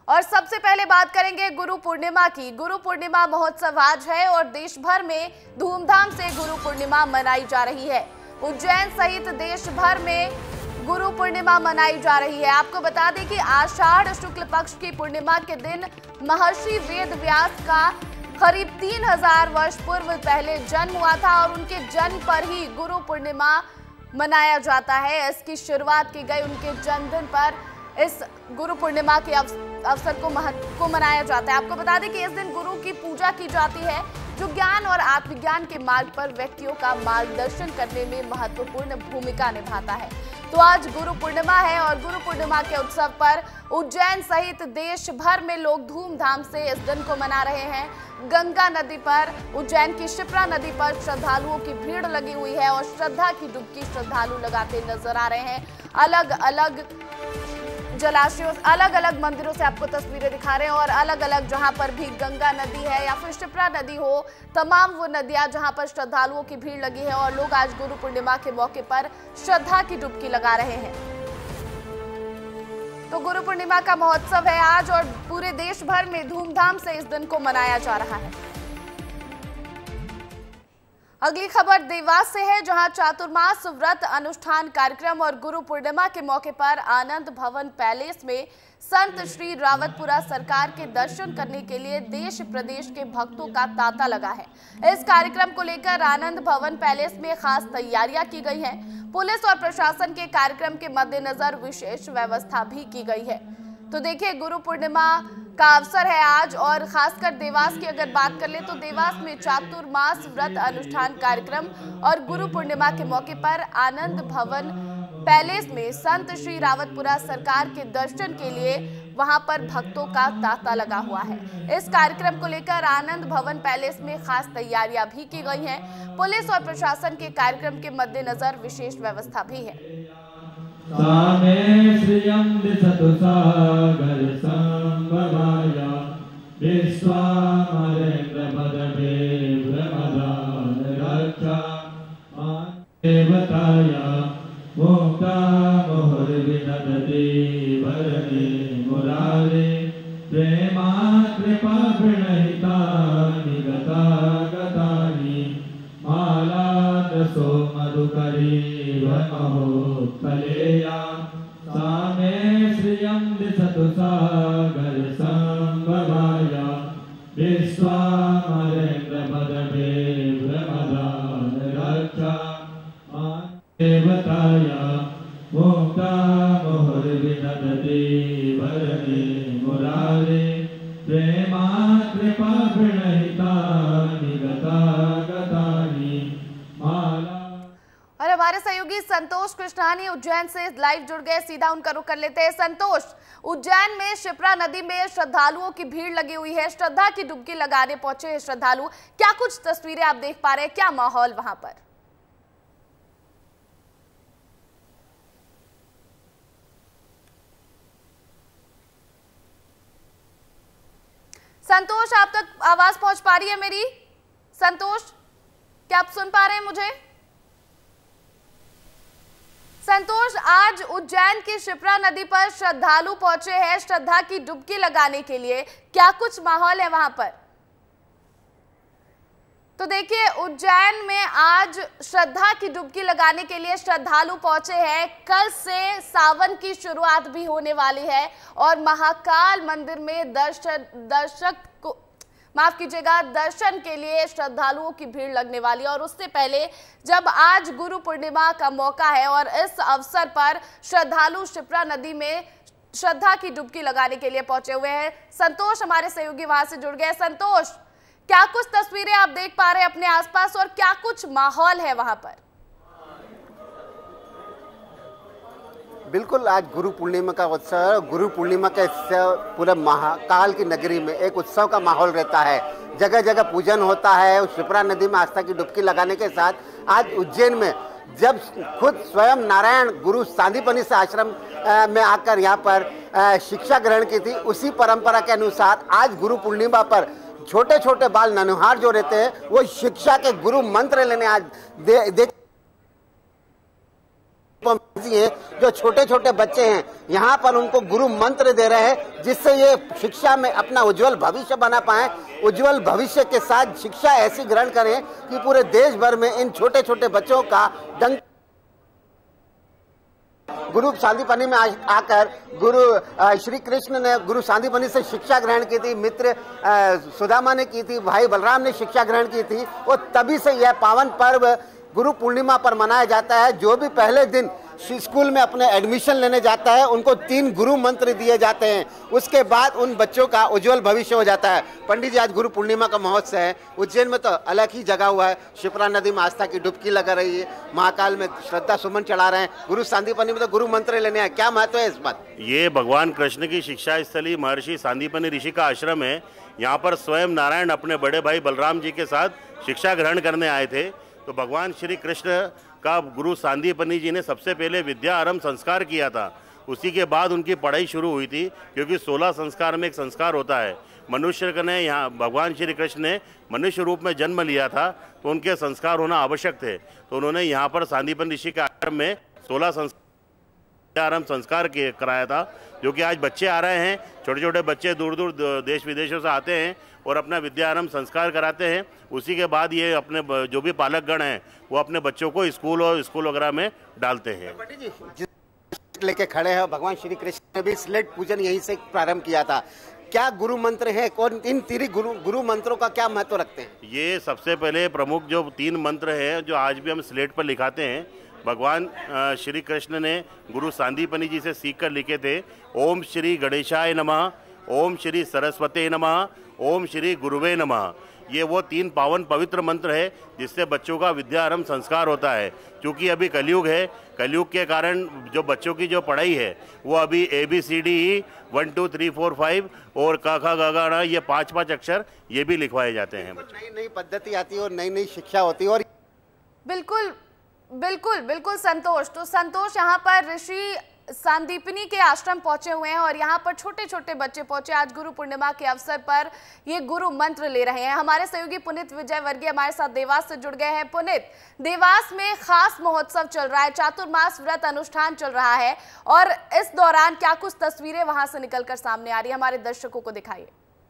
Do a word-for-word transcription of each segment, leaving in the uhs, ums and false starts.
और सबसे पहले बात करेंगे गुरु पूर्णिमा की। गुरु पूर्णिमा महोत्सव आज है और देश भर में धूमधाम से गुरु पूर्णिमा मनाई जा रही है। उज्जैन सहित देश भर में गुरु पूर्णिमा मनाई जा रही है। आपको बता दें कि आषाढ़ शुक्ल पक्ष की पूर्णिमा के दिन महर्षि वेद व्यास का करीब तीन हजार वर्ष पूर्व पहले जन्म हुआ था और उनके जन्म पर ही गुरु पूर्णिमा मनाया जाता है। इसकी शुरुआत की गई उनके जन्मदिन पर इस गुरु पूर्णिमा के अवसर को महत्व को मनाया जाता है। आपको बता दें कि इस दिन गुरु की पूजा की जाती है जो ज्ञान और आत्मज्ञान के मार्ग पर व्यक्तियों का मार्गदर्शन करने में महत्वपूर्ण भूमिका निभाता है। तो आज गुरु पूर्णिमा है और गुरु पूर्णिमा के उत्सव पर उज्जैन सहित देश भर में लोग धूमधाम से इस दिन को मना रहे हैं। गंगा नदी पर, उज्जैन की शिप्रा नदी पर श्रद्धालुओं की भीड़ लगी हुई है और श्रद्धा की डुबकी श्रद्धालु लगाते नजर आ रहे हैं। अलग अलग जलाशयों, अलग अलग मंदिरों से आपको तस्वीरें दिखा रहे हैं और अलग अलग जहां पर भी गंगा नदी है या फिर शिप्रा नदी हो, तमाम वो नदियां जहां पर श्रद्धालुओं की भीड़ लगी है और लोग आज गुरु पूर्णिमा के मौके पर श्रद्धा की डुबकी लगा रहे हैं। तो गुरु पूर्णिमा का महोत्सव है आज और पूरे देश भर में धूमधाम से इस दिन को मनाया जा रहा है। अगली खबर देवास से है जहां चातुर्मास व्रत अनुष्ठान कार्यक्रम और गुरु पूर्णिमा के मौके पर आनंद भवन पैलेस में संत श्री रावतपुरा सरकार के दर्शन करने के लिए देश प्रदेश के भक्तों का तांता लगा है। इस कार्यक्रम को लेकर आनंद भवन पैलेस में खास तैयारियां की गई हैं। पुलिस और प्रशासन के कार्यक्रम के मद्देनजर विशेष व्यवस्था भी की गई है। तो देखिए, गुरु पूर्णिमा का अवसर है आज और खासकर देवास की अगर बात कर ले तो देवास में चातुर्मास व्रत अनुष्ठान कार्यक्रम और गुरु पूर्णिमा के मौके पर आनंद भवन पैलेस में संत श्री रावतपुरा सरकार के दर्शन के लिए वहां पर भक्तों का तांता लगा हुआ है। इस कार्यक्रम को लेकर आनंद भवन पैलेस में खास तैयारियां भी की गई हैं। पुलिस और प्रशासन के कार्यक्रम के मद्देनजर विशेष व्यवस्था भी है। सामे श्रियं दिशतु सागर संभवाया विश्वामरेन्द्र पदवे ब्रह्मदान रक्षा देवताया मुक्ता मुहुर्विदधति वरणे मुरारे प्रेमा कृपा प्रणहिता निगता गतानि मालादसो मधुकरी वमहोत्पलेया सामे श्रियं दिशतु सागर संभवाया विश्वामरेन्द्र पदवे ब्रह्मदान रक्षा देवताया मुक्ता मुहुर्विदधति वरणे मुरारे प्रेमा कृपा प्रणहिता निगता गतानि माला। और हमारे सहयोगी संतोष कृष्णानी उज्जैन से लाइव जुड़ गए, सीधा उनका रुख कर लेते हैं। संतोष, उज्जैन में शिप्रा नदी में श्रद्धालुओं की भीड़ लगी हुई है, श्रद्धा की डुबकी लगाने पहुंचे हैं श्रद्धालु। क्या कुछ तस्वीरें आप देख पा रहे हैं, क्या माहौल वहां पर? संतोष, आप तक आवाज पहुंच पा रही है मेरी? संतोष, क्या आप सुन पा रहे हैं मुझे? संतोष, आज उज्जैन की शिप्रा नदी पर श्रद्धालु पहुंचे हैं श्रद्धा की डुबकी लगाने के लिए, क्या कुछ माहौल है वहां पर? तो देखिए, उज्जैन में आज श्रद्धा की डुबकी लगाने के लिए श्रद्धालु पहुंचे हैं। कल से सावन की शुरुआत भी होने वाली है और महाकाल मंदिर में दर्शन दर्शक को माफ कीजिएगा दर्शन के लिए श्रद्धालुओं की भीड़ लगने वाली है। और उससे पहले जब आज गुरु पूर्णिमा का मौका है और इस अवसर पर श्रद्धालु शिप्रा नदी में श्रद्धा की डुबकी लगाने के लिए पहुंचे हुए हैं। संतोष हमारे सहयोगी वहां से जुड़ गए। संतोष, क्या कुछ तस्वीरें आप देख पा रहे हैं अपने आसपास और क्या कुछ माहौल है वहां पर? बिल्कुल, आज गुरु पूर्णिमा का उत्सव, गुरु पूर्णिमा के पूरा महाकाल की नगरी में एक उत्सव का माहौल रहता है। जगह जगह पूजन होता है। शिप्रा नदी में आस्था की डुबकी लगाने के साथ आज उज्जैन में जब खुद स्वयं नारायण गुरु सांदीपनि से आश्रम में आकर यहाँ पर शिक्षा ग्रहण की थी, उसी परंपरा के अनुसार आज गुरु पूर्णिमा पर छोटे छोटे बाल ननुहार जो रहते हैं वो शिक्षा के गुरु मंत्र लेने आज दे, दे हैं जो छोटे छोटे बच्चे हैं यहाँ पर उनको गुरु मंत्र दे रहे हैं, जिससे ये शिक्षा में अपना उज्जवल भविष्य बना पाएं। उज्जवल भविष्य के साथ शिक्षा ऐसी ग्रहण करें कि पूरे देश भर में इन छोटे छोटे बच्चों का डंक। गुरु सांदीपनि में आकर गुरु श्री कृष्ण ने गुरु सांदीपनि से शिक्षा ग्रहण की थी, मित्र सुदामा ने की थी, भाई बलराम ने शिक्षा ग्रहण की थी, और तभी से यह पावन पर्व गुरु पूर्णिमा पर मनाया जाता है। जो भी पहले दिन स्कूल में अपने एडमिशन लेने जाता है उनको तीन गुरु मंत्र दिए जाते हैं, उसके बाद उन बच्चों का उज्जवल भविष्य हो जाता है। पंडित जी, आज गुरु पूर्णिमा का महोत्सव है, उज्जैन में तो अलग ही जगह हुआ है, शिप्रा नदी में आस्था की डुबकी लगा रही है, महाकाल में श्रद्धा सुमन चढ़ा रहे हैं, गुरु सांदीपनि में तो गुरु मंत्र लेने हैं, क्या महत्व है इस बात? ये भगवान कृष्ण की शिक्षा स्थली महर्षि सांदीपनि ऋषि का आश्रम है। यहाँ पर स्वयं नारायण अपने बड़े भाई बलराम जी के साथ शिक्षा ग्रहण करने आए थे। तो भगवान श्री कृष्ण का गुरु सांदीपनि जी ने सबसे पहले विद्या आरंभ संस्कार किया था, उसी के बाद उनकी पढ़ाई शुरू हुई थी, क्योंकि सोलह संस्कार में एक संस्कार होता है। मनुष्य ने यहाँ भगवान श्री कृष्ण ने मनुष्य रूप में जन्म लिया था, तो उनके संस्कार होना आवश्यक थे। तो उन्होंने यहाँ पर सांदीपनि ऋषि के आश्रम में सोलह संस्कार आरंभ संस्कार कराया था, जो कि आज बच्चे आ रहे हैं, छोटे छोटे बच्चे दूर दूर देश विदेशों से आते हैं और अपना विद्या आरंभ संस्कार कराते हैं। उसी के बाद ये अपने जो भी पालकगण हैं वो अपने बच्चों को स्कूल और स्कूल वगैरह में डालते हैं। लेके खड़े हैं, भगवान श्री कृष्ण ने भी स्लेट पूजन यहीं से प्रारंभ किया था। क्या गुरु मंत्र है, कौन इन तीन गुरु गुरु मंत्रों का क्या महत्व रखते हैं? ये सबसे पहले प्रमुख जो तीन मंत्र है जो आज भी हम स्लेट पर लिखाते हैं, भगवान श्री कृष्ण ने गुरु सांदीपनि जी से सीख कर लिखे थे। ओम श्री गणेशाय नमः, ओम श्री सरस्वते नमः, ओम श्री गुरुवे नमः। ये वो तीन पावन पवित्र मंत्र है जिससे बच्चों का विद्या आरंभ संस्कार होता है। क्योंकि अभी कलयुग है, कलयुग के कारण जो बच्चों की जो पढ़ाई है वो अभी A B C D E one two three four five और क ख ग घ ङ ये पाँच पाँच अक्षर ये भी लिखवाए जाते हैं। नई नई पद्धति आती है और नई नई शिक्षा होती है। और बिल्कुल बिल्कुल बिल्कुल संतोष, तो संतोष यहाँ पर ऋषि सांदीपनि के आश्रम पहुंचे हुए हैं और यहाँ पर छोटे छोटे बच्चे पहुंचे आज गुरु पूर्णिमा के अवसर पर ये गुरु मंत्र ले रहे हैं। हमारे सहयोगी पुनीत विजय वर्गीय हमारे साथ देवास से जुड़ गए हैं। पुनीत, देवास में खास महोत्सव चल रहा है, चातुर्मास व्रत अनुष्ठान चल रहा है, और इस दौरान क्या कुछ तस्वीरें वहां से निकलकर सामने आ रही है, हमारे दर्शकों को दिखाइए।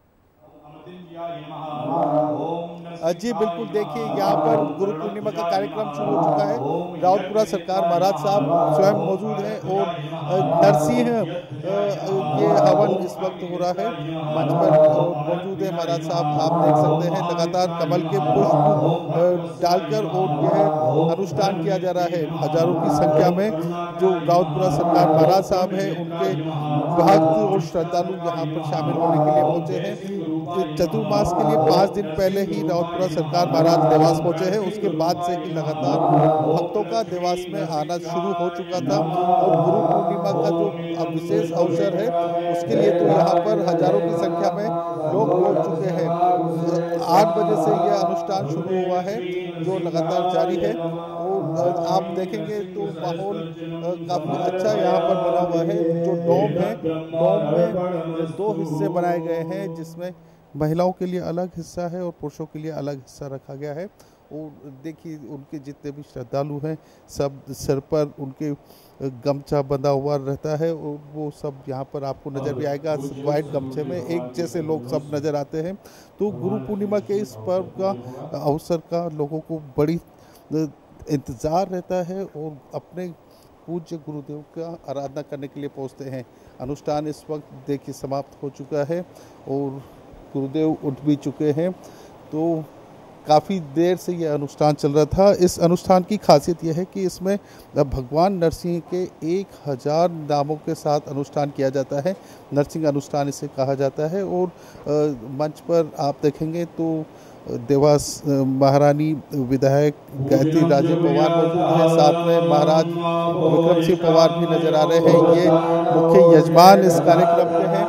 जी बिल्कुल, देखिए यहाँ पर गुरु पूर्णिमा का कार्यक्रम शुरू हो चुका है। रावतपुरा सरकार महाराज साहब स्वयं मौजूद हैं और नरसिंह ये हवन इस वक्त हो रहा है, मंच पर मौजूद है महाराज साहब। आप देख सकते हैं लगातार कमल के पुष्प डालकर और यह अनुष्ठान किया जा रहा है। हजारों की संख्या में जो रावतपुरा सरकार महाराज साहब हैं उनके भक्त और श्रद्धालु यहाँ पर शामिल होने के लिए पहुंचे हैं। चतुर्मास के लिए पाँच दिन पहले ही रावतपुरा सरकार महाराज देवास पहुंचे हैं, उसके बाद से ही लगातार भक्तों का देवास में आना शुरू हो चुका था। और गुरु पूर्णिमा का जो विशेष अवसर है उसके लिए तो यहाँ पर हजारों की संख्या में लोग पहुंच चुके हैं। आठ बजे से यह अनुष्ठान शुरू हुआ है जो लगातार जारी है। और आप देखेंगे तो माहौल काफी अच्छा यहाँ पर बना हुआ है। जो डोम है, डोम में दो हिस्से बनाए गए हैं जिसमें महिलाओं के लिए अलग हिस्सा है और पुरुषों के लिए अलग हिस्सा रखा गया है। और देखिए उनके जितने भी श्रद्धालु हैं सब सिर पर उनके गमछा बंधा हुआ रहता है और वो सब यहाँ पर आपको नज़र भी आएगा। वाइट गमछे में एक जैसे लोग सब नज़र आते हैं। तो गुरु पूर्णिमा के इस पर्व का अवसर का लोगों को बड़ी इंतज़ार रहता है और अपने पूज्य गुरुदेव का आराधना करने के लिए पहुँचते हैं। अनुष्ठान इस वक्त देखिए समाप्त हो चुका है और गुरुदेव उठ भी चुके हैं। तो काफ़ी देर से यह अनुष्ठान चल रहा था। इस अनुष्ठान की खासियत यह है कि इसमें भगवान नरसिंह के एक हज़ार नामों के साथ अनुष्ठान किया जाता है। नरसिंह अनुष्ठान इसे कहा जाता है। और मंच पर आप देखेंगे तो देवास महारानी विधायक गायत्री राजे पवार मौजूद है, साथ में महाराज विक्रम सिंह पवार भी नजर आ रहे हैं। ये मुख्य यजमान इस कार्यक्रम के हैं।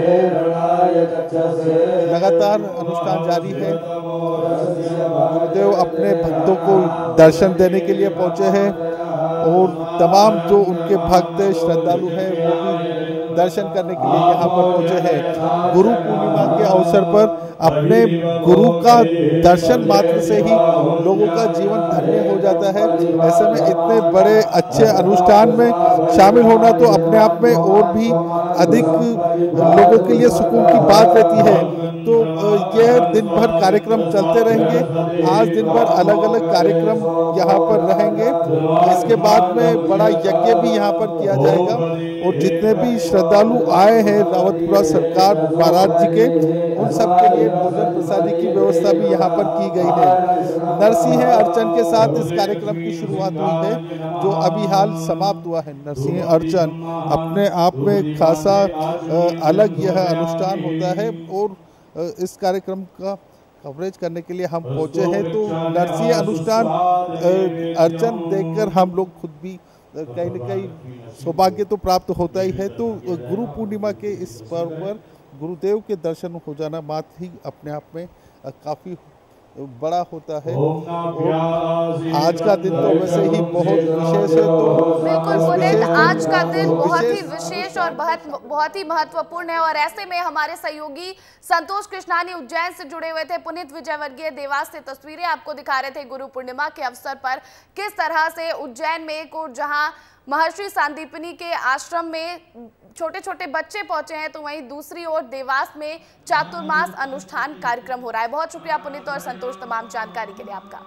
लगातार अनुष्ठान जारी है। गुरुदेव अपने भक्तों को दर्शन देने के लिए पहुंचे हैं और तमाम जो उनके भक्त श्रद्धालु हैं वो भी दर्शन करने के लिए यहाँ पर पहुंचे हैं। गुरु पूर्णिमा के अवसर पर अपने गुरु का दर्शन मात्र से ही लोगों का जीवन धन्य हो जाता है। ऐसे में इतने बड़े अच्छे अनुष्ठान में शामिल होना तो अपने आप में और भी अधिक लोगों के लिए सुकून की बात रहती है। तो यह दिन भर कार्यक्रम चलते रहेंगे। आज दिन भर अलग अलग कार्यक्रम यहाँ पर रहेंगे। इसके बाद में बड़ा यज्ञ भी यहाँ पर किया जाएगा और जितने भी श्रद्धालु आए हैं रावतपुरा सरकार महाराज जी के, उन सब के लिए भोजन प्रसादी की व्यवस्था भी यहाँ पर की गई है। नरसिंह अर्चन के साथ इस कार्यक्रम की शुरुआत हुई है, जो अभी हाल समाप्त हुआ है। नरसिंह अर्चन अपने आप में खासा अलग यह अनुष्ठान होता है और इस कार्यक्रम का कवरेज करने के लिए हम पहुंचे हैं। तो नरसिंह अनुष्ठान अर्चन देखकर हम लोग खुद भी कहीं न कहीं सौभाग्य तो प्राप्त होता ही है। तो गुरु पूर्णिमा के इस पर्व पर गुरुदेव के दर्शन हो जाना मात्र ही अपने आप में काफ़ी बड़ा होता है। और आज का दिन तो वैसे ही बहुत विशेष है। तो बिल्कुल पुनीत, आज का दिन बहुत ही विशेष और बहुत बहुत ही महत्वपूर्ण है। और ऐसे में हमारे सहयोगी संतोष कृष्णानी उज्जैन से जुड़े हुए थे। पुनीत विजयवर्गीय देवास से तस्वीरें आपको दिखा रहे थे गुरु पूर्णिमा के अवसर पर किस तरह से उज्जैन में एक और जहां महर्षि सांदीपनी के आश्रम में छोटे छोटे बच्चे पहुंचे हैं, तो वहीं दूसरी ओर देवास में चातुर्मास अनुष्ठान कार्यक्रम हो रहा है। बहुत शुक्रिया पुनीत और संतोष तमाम जानकारी के लिए आपका।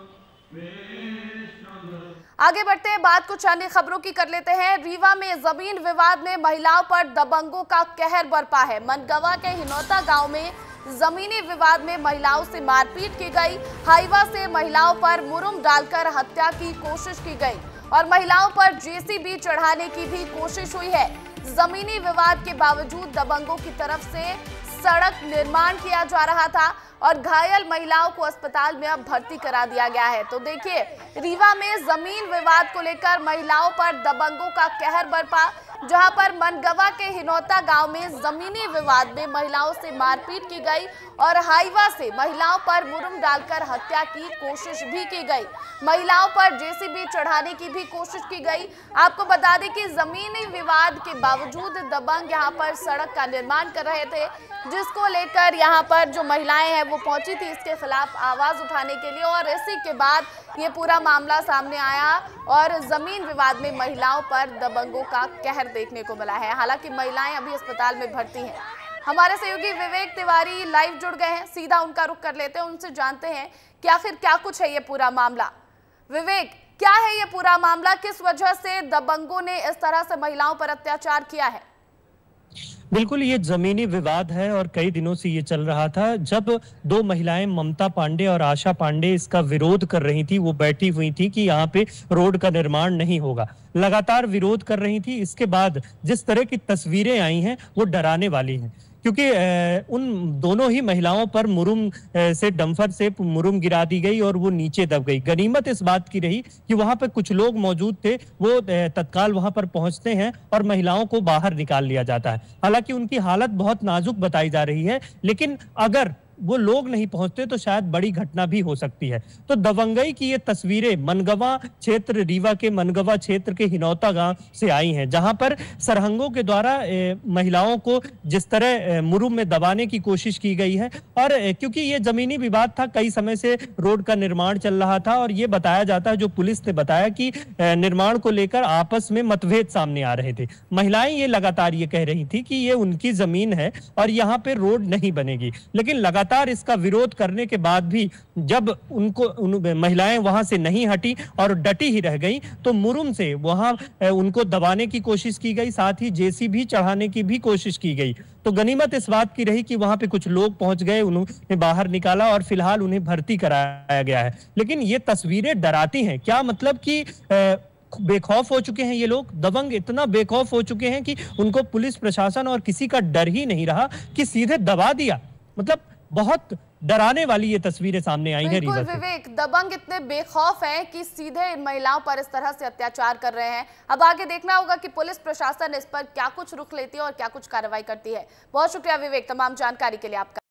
आगे बढ़ते हैं, बात कुछ अन्य खबरों की कर लेते हैं। रीवा में जमीन विवाद में महिलाओं पर दबंगों का कहर बरपा है। मनगवा के हिनौता गांव में जमीनी विवाद में महिलाओं से मारपीट की गई। हाईवा से महिलाओं पर मुरुम डालकर हत्या की कोशिश की गई और महिलाओं पर जेसीबी चढ़ाने की भी कोशिश हुई है। जमीनी विवाद के बावजूद दबंगों की तरफ से सड़क निर्माण किया जा रहा था और घायल महिलाओं को अस्पताल में अब भर्ती करा दिया गया है। तो देखिए, रीवा में जमीन विवाद को लेकर महिलाओं पर दबंगों का कहर बरपा, जहां पर मनगवा के हिनौता गांव में जमीनी विवाद में महिलाओं से मारपीट की गई और हाईवा से महिलाओं पर मुरुम डालकर हत्या की कोशिश भी की गई। महिलाओं पर जेसीबी चढ़ाने की भी कोशिश की गई। आपको बता दें कि जमीनी विवाद के बावजूद दबंग यहां पर सड़क का निर्माण कर रहे थे, जिसको लेकर यहां पर जो महिलाएं हैं वो पहुंची थी इसके खिलाफ आवाज उठाने के लिए। और इसी के बाद ये पूरा मामला सामने आया और जमीन विवाद में महिलाओं पर दबंगों का कहर देखने को मिला है। हालांकि महिलाएं अभी अस्पताल में भर्ती हैं। हमारे सहयोगी विवेक तिवारी लाइव जुड़ गए हैं, सीधा उनका रुख कर लेते हैं, उनसे जानते हैं कि आखिर क्या कुछ है ये पूरा मामला। विवेक, क्या है ये पूरा मामला, किस वजह से दबंगों ने इस तरह से महिलाओं पर अत्याचार किया है? बिल्कुल, ये जमीनी विवाद है और कई दिनों से ये चल रहा था। जब दो महिलाएं ममता पांडे और आशा पांडे इसका विरोध कर रही थी, वो बैठी हुई थी कि यहाँ पे रोड का निर्माण नहीं होगा, लगातार विरोध कर रही थी। इसके बाद जिस तरह की तस्वीरें आई हैं वो डराने वाली हैं, क्योंकि उन दोनों ही महिलाओं पर मुरुम से डंफर से मुरुम गिरा दी गई और वो नीचे दब गई। गनीमत इस बात की रही कि वहां पर कुछ लोग मौजूद थे, वो तत्काल वहां पर पहुंचते हैं और महिलाओं को बाहर निकाल लिया जाता है। हालांकि उनकी हालत बहुत नाजुक बताई जा रही है, लेकिन अगर वो लोग नहीं पहुंचते तो शायद बड़ी घटना भी हो सकती है। तो दबंगई की ये तस्वीरें मनगवा क्षेत्र, रीवा के मनगवा क्षेत्र के हिनौता गांव से आई हैं, जहां पर सरहंगों के द्वारा ए, महिलाओं को जिस तरह मुरुम में दबाने की कोशिश की गई है। और ए, क्योंकि ये जमीनी विवाद था, कई समय से रोड का निर्माण चल रहा था और ये बताया जाता है, जो पुलिस ने बताया कि ए, निर्माण को लेकर आपस में मतभेद सामने आ रहे थे। महिलाएं ये लगातार ये कह रही थी कि ये उनकी जमीन है और यहाँ पे रोड नहीं बनेगी, लेकिन लगातार इसका विरोध करने के बाद भी जब उनको उन, महिलाएं वहां से नहीं हटी और डटी ही रह गई, तो मुरुम से वहां उनको दबाने की कोशिश की गई, साथ ही जेसीबी चढ़ाने की भी कोशिश की गई। तो गनीमत इस बात की रही कि वहां पे कुछ लोग पहुंच गए, उन्हें बाहर निकाला और फिलहाल उन्हें भर्ती कराया गया है। लेकिन ये तस्वीरें डराती हैं। क्या मतलब कि बेखौफ हो चुके हैं ये लोग, दबंग इतना बेखौफ हो चुके हैं कि उनको पुलिस प्रशासन और किसी का डर ही नहीं रहा कि सीधे दबा दिया। मतलब बहुत डराने वाली ये तस्वीरें सामने आई हैं। बिल्कुल विवेक, दबंग इतने बेखौफ हैं कि सीधे इन महिलाओं पर इस तरह से अत्याचार कर रहे हैं। अब आगे देखना होगा कि पुलिस प्रशासन इस पर क्या कुछ रुख लेती है और क्या कुछ कार्रवाई करती है। बहुत शुक्रिया विवेक तमाम जानकारी के लिए आपका।